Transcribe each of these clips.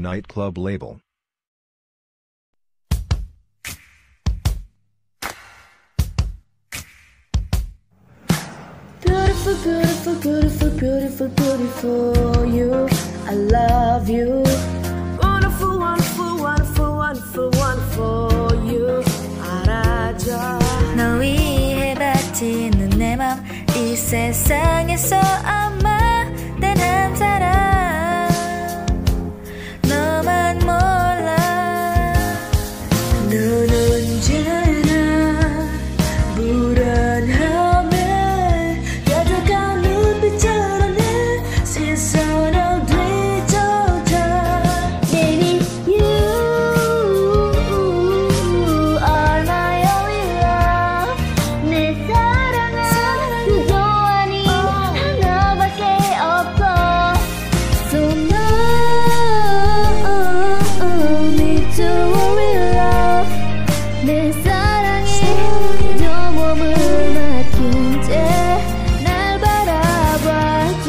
nightclub label. Beautiful, beautiful, beautiful, beautiful, beautiful you. I love you. Wonderful, wonderful, wonderful, wonderful, wonderful you. 알아줘. 너 위해 바치는 내 맘 이 세상에서 아마 단 한 사람 너만 몰라. 넌 언제나 불안함에 가득한 눈빛처럼 내 시선을 뒤쫓아. Baby, you are my only love. 내 사랑은 그저 아닌 하나밖에 없어. So no need to worry, love. 내 사랑에 그저 몸을 맡긴 채 날 바라봐줘.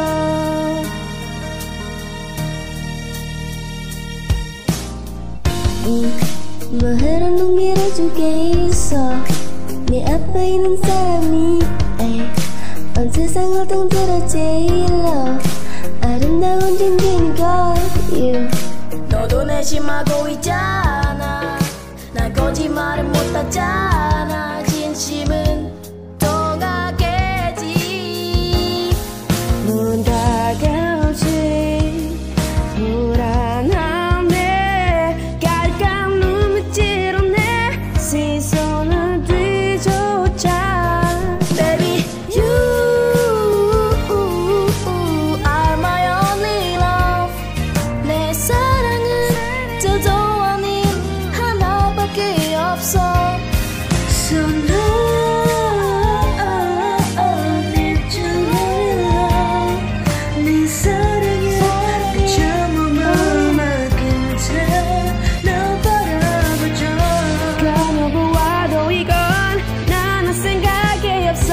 뭐하러 눈길을 주게 있어. 네 앞에 있는 사람이 온 세상을 통틀어 제일로 아름다운 진진 걸 you. 너도 내심하고 있잖아. 난 거짓말을 못하잖아. 진심은 통하겠지. 문 다가오지 불안함에 가득한 눈빛으로 내 시선을 뒤쫓아. Baby, you are my only love. 내 사랑은 저도 아닌 하나밖에 없어. So no need to worry, love. 네 사랑에 그저 몸을 맡긴 채 널 바라봐줘. 까먹어와도 이건 나는 생각이 없어.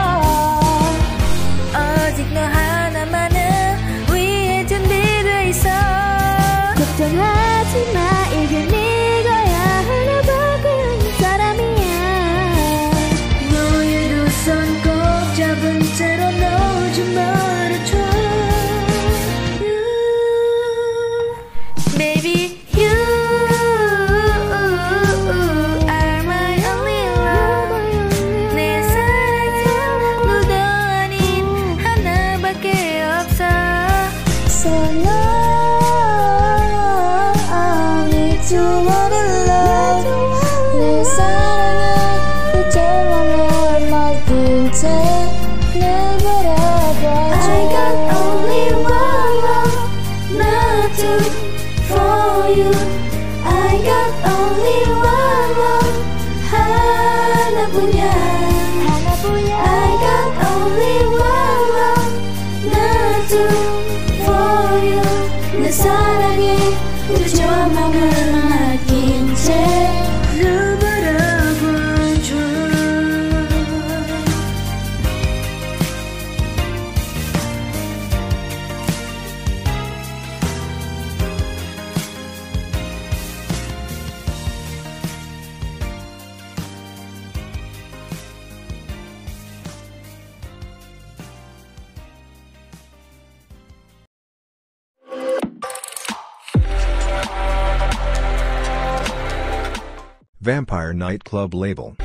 오직 너 하나만은 위해 준비돼 있어. 걱정하지 마, 이게 네 거야. 하나밖에 없는 사람이야. 너의 두 손 꼭 잡은 채로 놓지 말아줘. Baby, you are my only love. 내 사랑은 너도 아닌 하나밖에 없어. So no need to worry, love. 내 사랑은 그저 몸을 맡긴 채 날 바라봐줘. I got only one love, not two for you. I got only one love, 하나뿐이야. I got only one love, not two for you. 내 사랑에 그저 몸을 맡긴 채 날 바라봐줘. Vampire nightclub label.